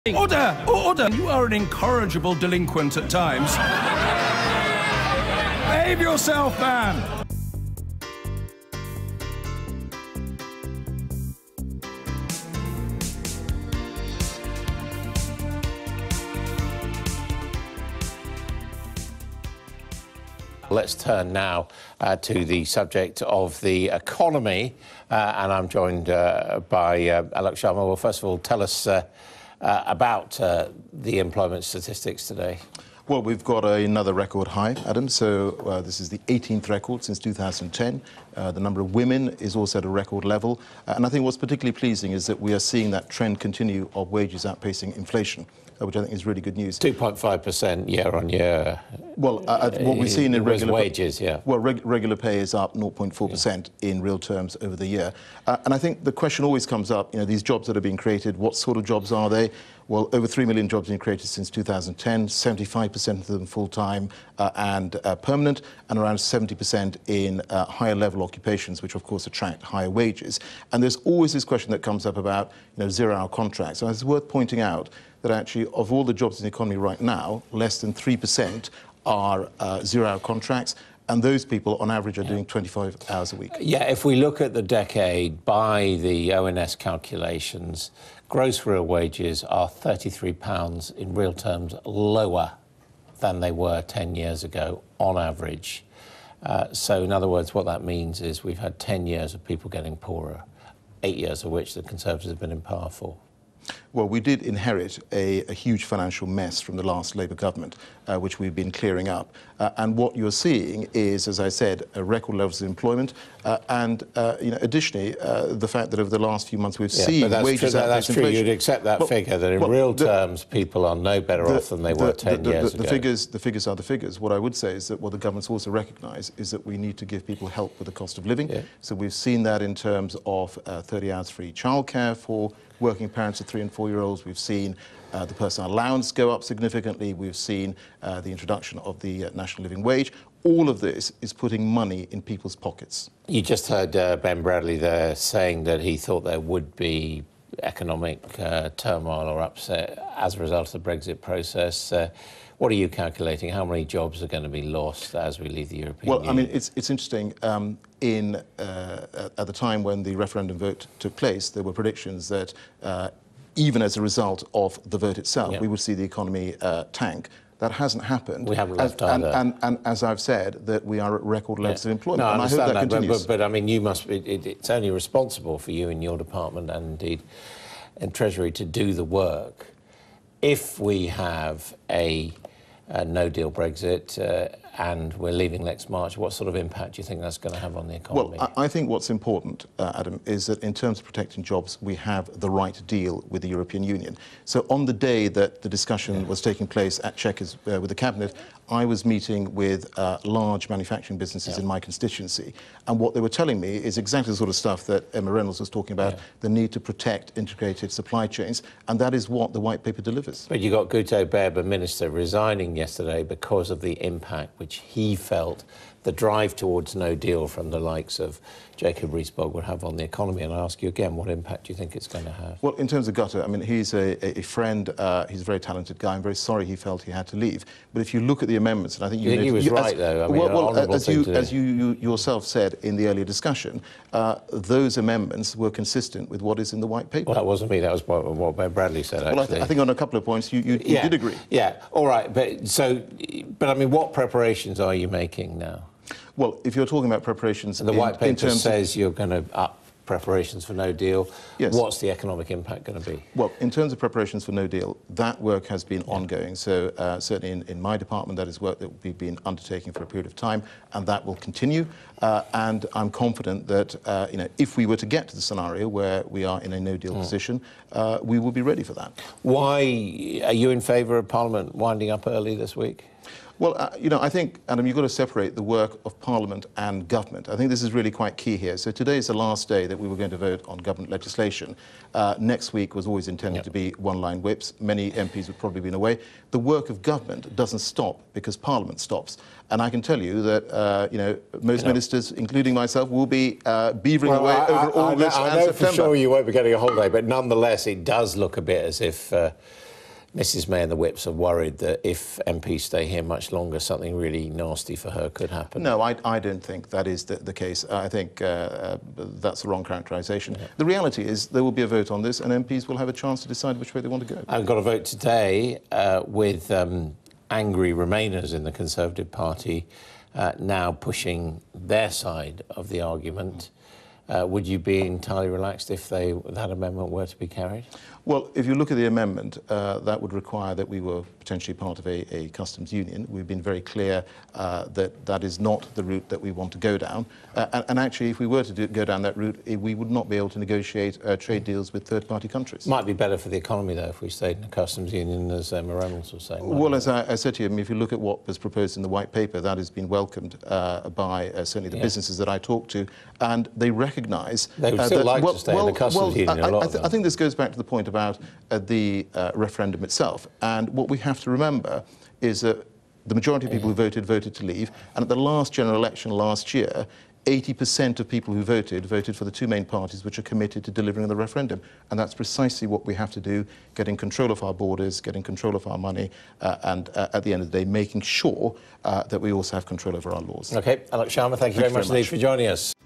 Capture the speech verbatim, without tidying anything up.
Order! Order! You are an incorrigible delinquent at times. Behave yourself, man! Let's turn now uh, to the subject of the economy, uh, and I'm joined uh, by uh, Alok Sharma. Well, first of all, tell us uh, uh, about uh, the employment statistics today. Well, we've got another record high, Adam. So uh, this is the eighteenth record since two thousand ten. Uh, the number of women is also at a record level. Uh, and I think what's particularly pleasing is that we are seeing that trend continue of wages outpacing inflation, uh, which I think is really good news. two point five percent year on year. Well, uh, what we've seen in regular wages, yeah. Well, reg regular pay is up zero point four percent yeah. in real terms over the year. Uh, and I think the question always comes up, you know, these jobs that are being created, what sort of jobs are they? Well, over three million jobs have been created since two thousand ten, seventy-five percent of them full-time uh, and uh, permanent, and around seventy percent in uh, higher-level occupations, which, of course, attract higher wages. And there's always this question that comes up about, you know, zero-hour contracts. So it's worth pointing out that actually, of all the jobs in the economy right now, less than three percent are uh, zero-hour contracts. And those people, on average, are doing twenty-five hours a week. Yeah, if we look at the decade by the O N S calculations, gross real wages are thirty-three pounds in real terms lower than they were ten years ago, on average. Uh, so, in other words, what that means is we've had ten years of people getting poorer, eight years of which the Conservatives have been in power for. Well, we did inherit a, a huge financial mess from the last Labour government, uh, which we've been clearing up. Uh, and what you're seeing is, as I said, a record levels of employment, uh, and uh, you know, additionally, uh, the fact that over the last few months we've yeah, seen that's wages true, outpace that's inflation. True. You'd accept that well, figure that in well, real the, terms people are no better the, off than they the, were ten the, years the, ago. The figures, the figures are the figures. What I would say is that what the government's also recognised is that we need to give people help with the cost of living. Yeah. So we've seen that in terms of uh, thirty hours free childcare for working parents of three and four-year-olds. We've seen uh, the personal allowance go up significantly. We've seen uh, the introduction of the uh, national living wage. All of this is putting money in people's pockets. You just heard uh, Ben Bradley there saying that he thought there would be economic uh, turmoil or upset as a result of the Brexit process. Uh, what are you calculating? How many jobs are going to be lost as we leave the European well, Union? Well, I mean, it's, it's interesting. Um, in, uh, at the time when the referendum vote took place, there were predictions that uh, even as a result of the vote itself, yep. we would see the economy uh, tank. That hasn't happened. We haven't left as, either. And, and, and as I've said, that we are at record levels yeah. of employment. No, and I, I hope that, that continues. But, but, but I mean, you must. It, it, it's only responsible for you and your department, and indeed, in Treasury, to do the work. If we have a, a no-deal Brexit uh, and we're leaving next March, what sort of impact do you think that's going to have on the economy? Well, I, I think what's important, uh, Adam, is that in terms of protecting jobs, we have the right deal with the European Union. So on the day that the discussion yeah. was taking place at Chequers uh, with the Cabinet, I was meeting with uh, large manufacturing businesses yeah. in my constituency, and what they were telling me is exactly the sort of stuff that Emma Reynolds was talking about, yeah. the need to protect integrated supply chains, and that is what the White Paper delivers. But you got Guto Berber, Minister, resigning yesterday because of the impact which he felt the drive towards no deal from the likes of Jacob Rees-Mogg would have on the economy. And I ask you again, what impact do you think it's going to have? Well, in terms of Guto, I mean, he's a, a friend, uh, he's a very talented guy. I'm very sorry he felt he had to leave. But if you look at the amendments, and I think you... You think he was you, right, as, though? I mean, well, well as, you, as do. you, you yourself said in the earlier discussion, uh, those amendments were consistent with what is in the White Paper. Well, that wasn't me. That was what, what Ben Bradley said, actually. Well, I, th I think on a couple of points you, you, you yeah. did agree. Yeah, all right. But, so, but, I mean, what preparations are you making now? Well, if you're talking about preparations... The in, White Paper in terms says you're going to up preparations for no deal. Yes. What's the economic impact going to be? Well, in terms of preparations for no deal, that work has been yeah. ongoing. So uh, certainly in, in my department, that is work that we've been undertaking for a period of time, and that will continue. Uh, and I'm confident that, uh, you know, if we were to get to the scenario where we are in a no-deal mm. position, uh, we will be ready for that. Why are you in favour of Parliament winding up early this week? Well, uh, you know, I think, Adam, you've got to separate the work of Parliament and government. I think this is really quite key here. So today is the last day that we were going to vote on government legislation. Uh, next week was always intended yep. to be one-line whips. Many M Ps would probably been away. The work of government doesn't stop because Parliament stops. And I can tell you that, uh, you know, most you know. ministers, including myself, will be uh, beavering well, away I, over I, August I know, and I know September. for sure you won't be getting a holiday, but nonetheless, it does look a bit as if... Uh, Missus May and the whips are worried that if M Ps stay here much longer, something really nasty for her could happen. No, I, I don't think that is the, the case. I think uh, uh, that's the wrong characterisation. Yeah. The reality is there will be a vote on this and M Ps will have a chance to decide which way they want to go. I've got a vote today uh, with um, angry Remainers in the Conservative Party uh, now pushing their side of the argument. Uh, would you be entirely relaxed if they, that amendment were to be carried? Well, if you look at the amendment, uh, that would require that we were potentially part of a, a customs union. We've been very clear uh, that that is not the route that we want to go down. Uh, and, and actually, if we were to do, go down that route, we would not be able to negotiate uh, trade deals with third-party countries. Might be better for the economy, though, if we stayed in a customs union, as Emma Reynolds was saying. Well, as I, I said to you, I mean, if you look at what was proposed in the white paper, that has been welcomed uh, by uh, certainly the yeah. businesses that I talked to, and they recognise... They would uh, still that, like well, to stay well, in the customs well, union, I, a lot I, of th them. I think this goes back to the point about uh, the uh, referendum itself. And what we have to remember is that the majority of people who voted, voted to leave. And at the last general election last year, eighty percent of people who voted, voted for the two main parties which are committed to delivering the referendum. And that's precisely what we have to do, getting control of our borders, getting control of our money, uh, and uh, at the end of the day, making sure uh, that we also have control over our laws. OK, Alok Sharma, thank you thank very much indeed for joining us.